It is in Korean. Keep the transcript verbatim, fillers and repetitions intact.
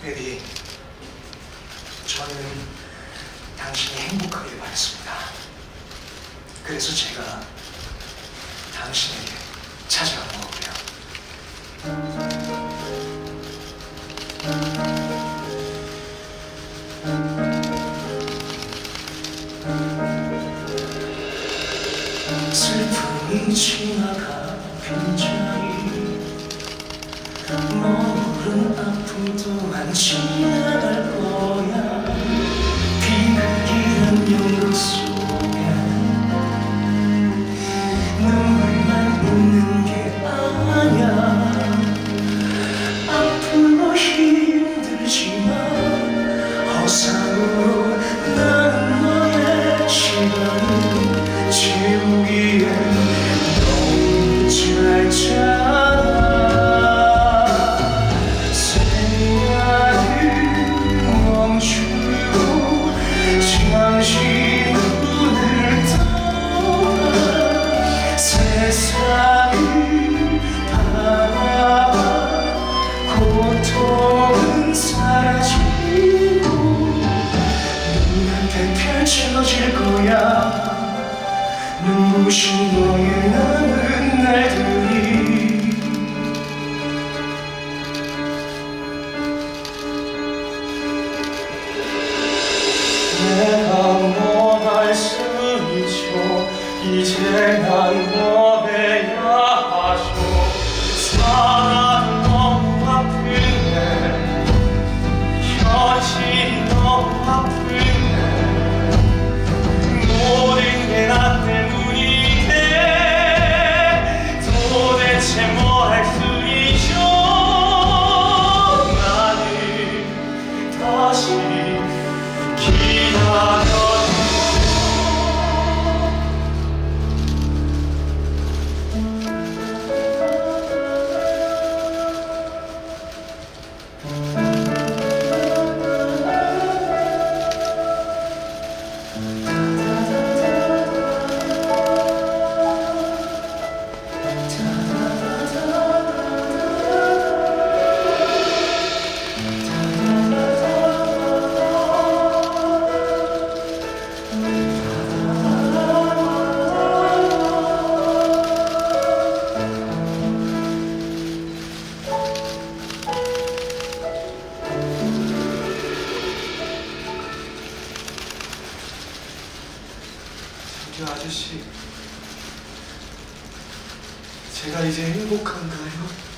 레디, 저는 당신이 행복하길 바랬습니다. 그래서 제가 당신에게 찾아간 거고요. 슬픔이 지나가 빈자리, 모른 아픔 또한 지나갈 거야. 비극이란 연극 속에 눈물만 있는 게 아냐. 아픔도 힘들지만 허상으로 나는 너의 시간을 채우기엔 너무 짧잖아. 고통은 사라지고 눈앞에 펼쳐질 거야. 눈부신 너의 남은 날들이. 내가 뭘 할 수 있죠. 이제 난 뭐 해야 하죠. 사랑은 너무 아프네. 현실이 너무 아프네. 모든 게 나 때문이네. 도대체 뭐 할 수 있죠. 나는 다시 기다려. 저기요 아저씨, 제가 이제 행복한가요?